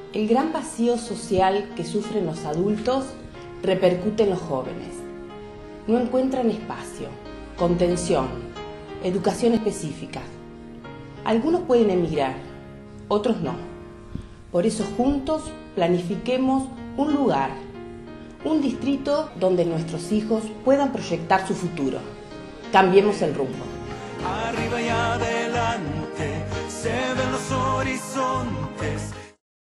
El gran vacío social que sufren los adultos repercute en los jóvenes. No encuentran espacio, contención, educación específica. Algunos pueden emigrar, otros no. Por eso juntos planifiquemos un lugar, un distrito donde nuestros hijos puedan proyectar su futuro. Cambiemos el rumbo. Arriba y adelante se ven los horizontes.